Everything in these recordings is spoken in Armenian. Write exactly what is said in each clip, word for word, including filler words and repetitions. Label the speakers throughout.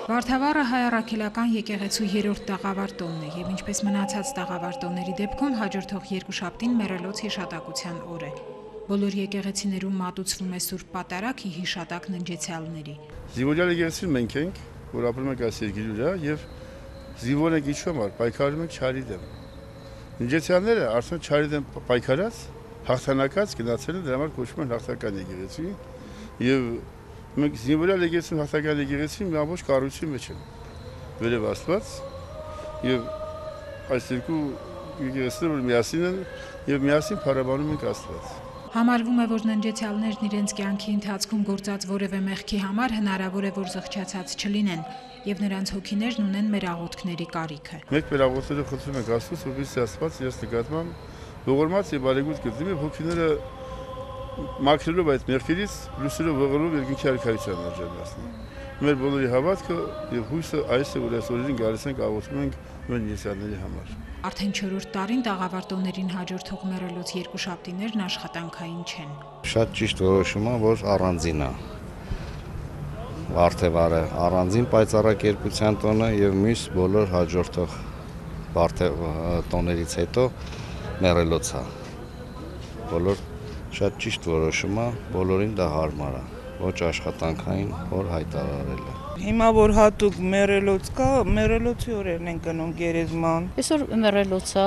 Speaker 1: Վարդավառը հայ առաքելական եկեղեցու երրորդ տաղավար տոնն է եւ ինչպես մնացած տաղավար տոնների դեպքում հաջորդող երկուշաբթին մեռելոց հիշատակության օր է։ Բոլոր եկեղեցիներում մատուցվում է Սուրբ Պատարագ հիշատակ ննջեցյալների։
Speaker 2: Զինվորյալ եկեղեցին մենք ենք, որ ապրում ենք այս երկրի վրա եւ զինվոր ենք ինչու համար պայքարում ենք չարի դեմ։ Ննջեցյալները արդեն չարի դեմ պայքարած, հաղթանակած գնացել են, դրա համար կոչվում են հաղթական եկեղեցի եւ մենք զինվորյալ եկեղեցին հաղթական եկեղեցին մի ամբողջ կառույցի մեջ են վերև Աստված եւ այս երկու եկեղեցիները միասին են եւ միասին փառաբանում ենք Աստված։
Speaker 1: Համարվում է, որ ննջեցյալներն իրենց կյանքի ընթացքում գործած որևէ մեղքի համար հնարավոր է, որ զղջացած չլինեն եւ նրանց հոգիներն ունեն մեր աղոթքների կարիքը։
Speaker 2: Մենք մեր աղոթքները խնդրում ենք Աստծուց, որպեսզի Աստված իրենց նկատմամբ ողորմած եւ բարեգութ կդնի եւ հոգիները մաքրելով այդ մեղքերից լույսերով ողորմով երկնքի արքայության արժանացնի։ Մեր բոլորի հավատքը եւ հույսը այս է, որ այս օրերին գալիս ենք աղոթում ենք մեր ննջեցյալների համար։
Speaker 1: Արդեն չորրորդ տարին տաղավարտոներին հաջորդող մեռելոց երկուշաբթիներն աշխատանքային չեն։
Speaker 3: Շատ ճիշտ որոշում է, որ առանձին է։ Վարդավառը առանձին պայծառակերպության տոնը եւ մյուս բոլոր հաջորդող տոներից հետո մեռելոց է։ Բոլոր շատ ճիշտ որոշում է, բոլորին դա հարմար է, ոչ աշխատանքային օր հայտարարելը։
Speaker 4: Հիմա որ հատուկ մեռելոց կա, մեռելոցի օրերն են գնում գերեզման։
Speaker 5: Այսօր մեռելոց է,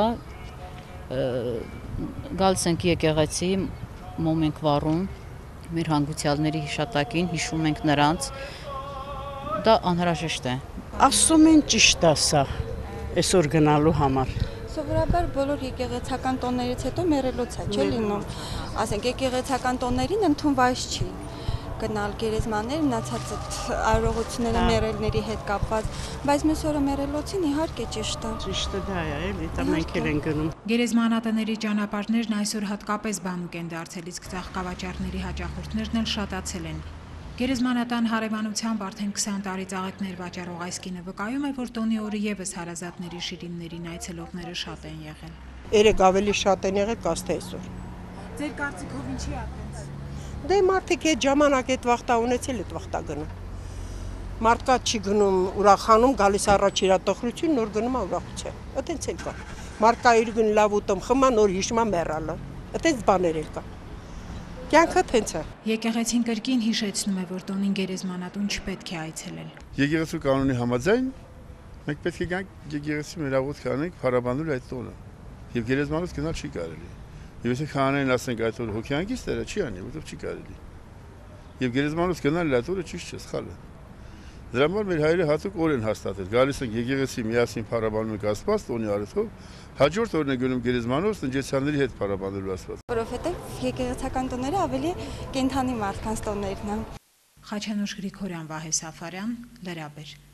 Speaker 5: գալիս ենք եկեղեցի, մոմ ենք վառում, մեր հանգուցյալների հիշատակին, հիշում ենք նրանց, դա անհրաժեշտ է։
Speaker 6: Ասում են ճիշտ է սա, այսօր գնալու համար։
Speaker 7: Սովորաբար բոլոր եկեղեցական տոններից հետո մեռելոց է, չէ՞ լինում։ Ասենք եկեղեցական տոններին ընդունված չի գնալ գերեզմաններ, մնացած արարողությունները մեռելների հետ կապված, բայց մյուս օրը մեռելոցին իհարկե ճիշտ է։
Speaker 6: Ճիշտը դա է, էլի, դա մենք էլ ենք գնում։
Speaker 1: Գերեզմանատների ճանապարհներն այսօր հատկապես բանուկ են դարձել, իսկ ծաղկավաճառների հաճախորդներն էլ շատացել են։ Գերեզմանատան հարևանությամբ արդեն քսան տարի ծաղիկներ վաճառող այս կինը վկայում է, որ տոնի օրը եւս հարազատների շիրիմներին այցելողները շատ են եղել։
Speaker 8: Երեք ավելի շատ են եղել, կաստ է այսօր։
Speaker 1: Ձեր կարծիքով ինչի է այդպես։
Speaker 8: Դե մարդիկ այդ ժամանակ այդ վախտա ունեցել այդ վախտա գնում։ Մարդկա չի գնում ուրախանում, գալիս առաջ իրատողություն, նոր գնում է ուրախության։ Այդտենց էլ կա։ Մարդկա իր գն լավ ուտում, խմա նոր հիշում է մեռալը։ Այդտենց բաներ էլ կա։ Կյանքը տենց է։
Speaker 1: Եկեղեցին կրկին հիշեցնում է, որ տոնին գերեզմանատուն չպետք է այցելել։
Speaker 2: Եկեղեցու կանոնի համաձայն մենք պետք է գանք եկեղեցի մեր աղոթք անենք փառաբանելու այդ տոնը։ Եվ գերեզմանոց գնալ չի կարելի։ Եվ եթե քահանային ասենք այդ օրը հոգեանգիստերը չի անի, որովհետև չի կարելի։ Եվ գերեզմանոց գնալ այդ օրը ճիշտ չէ, սխալ է։ Դրա համար մեր հայրերը հատուկ օր են հաստատել։ Գալիս են եկեղեցի միասին փառաբանում ենք Աստված տոնի արեթով, հաջորդ օրն է գնում գերեզմանոց ննջեցյալների հետ փառաբանելու Աստված։
Speaker 7: Որովհետև եկեղեցական տոները ավելի կենդանի մարդկանց տոներն են։
Speaker 1: Խաչանուշ Գրիգորյան, Վահե Սաֆարյան, Լրաբեր։